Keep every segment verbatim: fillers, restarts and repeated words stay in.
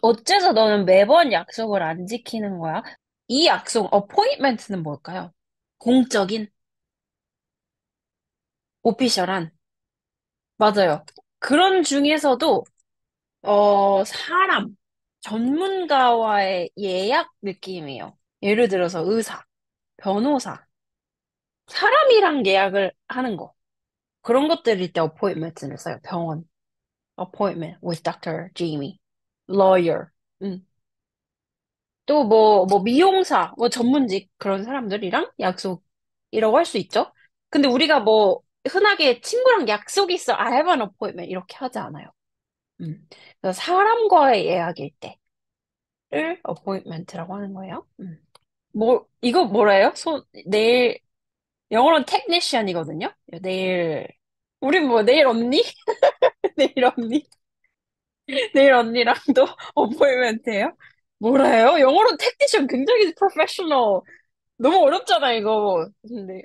어째서 너는 매번 약속을 안 지키는 거야? 이 약속, appointment는 뭘까요? 공적인, 오피셜한. 맞아요. 그런 중에서도, 어, 사람, 전문가와의 예약 느낌이에요. 예를 들어서 의사, 변호사, 사람이랑 예약을 하는 거. 그런 것들일 때 appointment를 써요. 병원, appointment with doctor Jamie, lawyer. 음. 또 뭐, 뭐 미용사, 뭐 전문직 그런 사람들이랑 약속이라고 할 수 있죠. 근데 우리가 뭐 흔하게 친구랑 약속 있어. I have an appointment 이렇게 하지 않아요. 음. 그래서 사람과의 예약일 때를 appointment라고 하는 거예요. 음. 뭐 이거 뭐래요? 손 내일 영어로는 technician이거든요. 내일 우린 뭐 내일 언니? 내일 언니? 내일 언니랑도 appointment예요? 뭐래요? 영어로 technician 굉장히 프로페셔널. 너무 어렵잖아, 이거. 근데,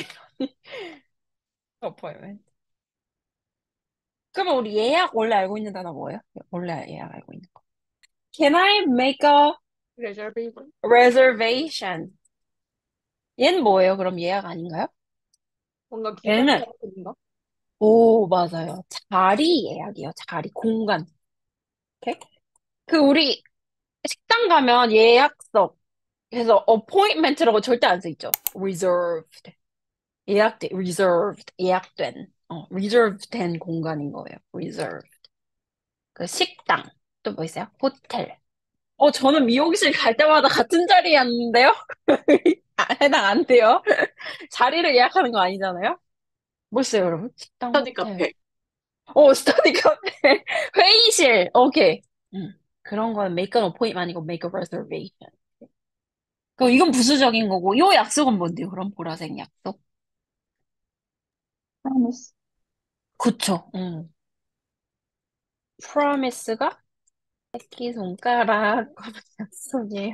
appointment. 그러면 우리 예약 원래 알고 있는 단어 뭐예요? 원래 예약 알고 있는 거. Can I make a reservation. reservation? 얘는 뭐예요? 그럼 예약 아닌가요? 뭔가 기다리는 얘는, 건가? 오, 맞아요. 자리 예약이요. 자리, 공간. 오케이? 그, 우리 식당 가면 예약석, 그래서 appointment라고 절대 안 써 있죠. reserved. 예약돼, reserved. 예약된. 어, reserved 된 공간인 거예요. reserved. 그 식당. 또 뭐 있어요? 호텔. 어, 저는 미용실 갈 때마다 같은 자리에 앉는데요? 아, 해당 안 돼요? 자리를 예약하는 거 아니잖아요? 뭐 있어요, 여러분? 식당, 스터디 호텔. 카페. 오, 스터디 카페. 회의실. 오케이. 음, 그런 건 make an appointment 아니고 make a reservation. 그 이건 부수적인 거고, 요 약속은 뭔데요? 그럼 보라색 약속? promise. 그쵸. 음. promise가 새끼손가락 약속이에요.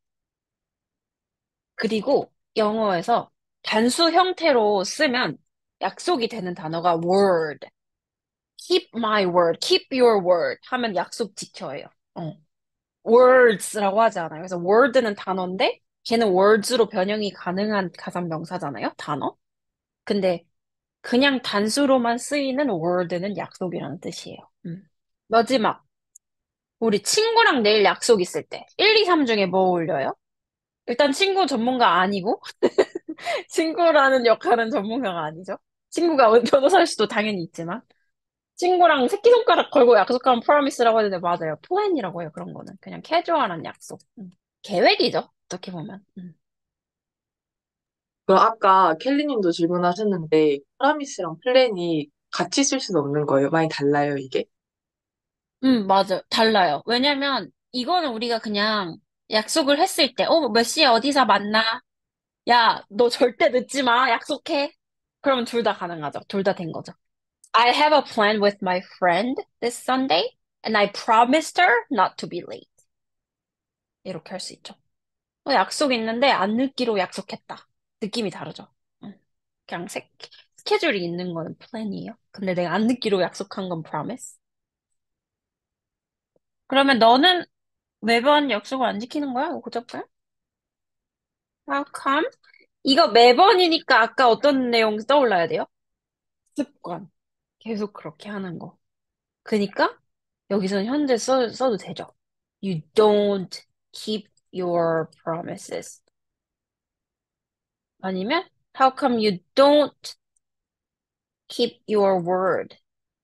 그리고 영어에서 단수 형태로 쓰면 약속이 되는 단어가 word. keep my word, keep your word 하면 약속 지켜요. 어. words라고 하지 않아요. 그래서 word는 단어인데 걔는 words로 변형이 가능한 가상명사잖아요. 단어. 근데 그냥 단수로만 쓰이는 word는 약속이라는 뜻이에요. 음. 마지막. 우리 친구랑 내일 약속 있을 때 일, 이, 삼 중에 뭐 올려요? 일단 친구 전문가 아니고 친구라는 역할은 전문가가 아니죠. 친구가 변호사일 수도 당연히 있지만. 친구랑 새끼손가락 걸고 약속하면 promise라고 하는데 맞아요. 플랜이라고 해요. 그런 거는. 그냥 캐주얼한 약속. 음. 계획이죠. 어떻게 보면. 음. 그 아까 켈리님도 질문하셨는데 프라미스랑 플랜이 같이 쓸 수는 없는 거예요. 많이 달라요, 이게. 음, 맞아요. 달라요. 왜냐면 이거는 우리가 그냥 약속을 했을 때, 어, 몇 시에 어디서 만나? 야, 너 절대 늦지 마. 약속해. 그러면 둘 다 가능하죠. 둘 다 된 거죠. I have a plan with my friend this Sunday, and I promised her not to be late. 이렇게 할 수 있죠. 어, 약속 있는데 안 늦기로 약속했다. 느낌이 다르죠. 응. 그냥 세, 스케줄이 있는 거는 플랜이에요. 근데 내가 안 늦기로 약속한 건 promise. 그러면 너는 매번 약속을 안 지키는 거야? 이거 고쳐볼까요? How come? 이거 매번이니까 아까 어떤 내용 떠올라야 돼요? 습관. 계속 그렇게 하는 거. 그니까 여기서는 현재 써, 써도 되죠. You don't keep your promises. 아니면 How come you don't keep your word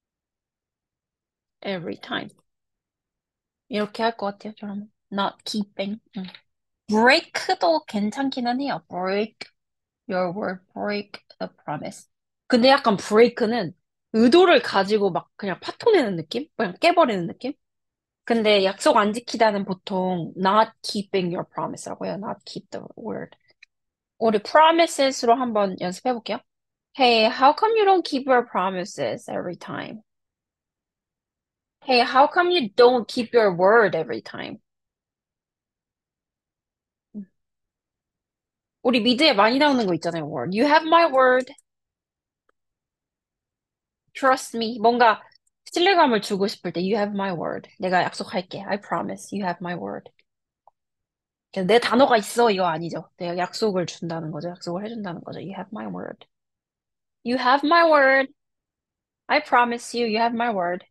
every time? 이렇게 할 것 같아요, 저는. Not keeping. 음. break도 괜찮기는 해요. break your word, break the promise. 근데 약간 break는 의도를 가지고 막 그냥 파토내는 느낌? 그냥 깨버리는 느낌? 근데 약속 안 지키다는 보통 not keeping your promise라고 해요. not keep the word. 우리 promises로 한번 연습해 볼게요. Hey, how come you don't keep your promises every time? Hey, how come you don't keep your word every time? 우리 미드에 많이 나오는 거 있잖아요, word. You have my word. Trust me. 뭔가 신뢰감을 주고 싶을 때 you have my word. 내가 약속할게. I promise you have my word. 그냥 내 단어가 있어 이거 아니죠. 내가 약속을 준다는 거죠. 약속을 해준다는 거죠. You have my word. You have my word. I promise you, you have my word.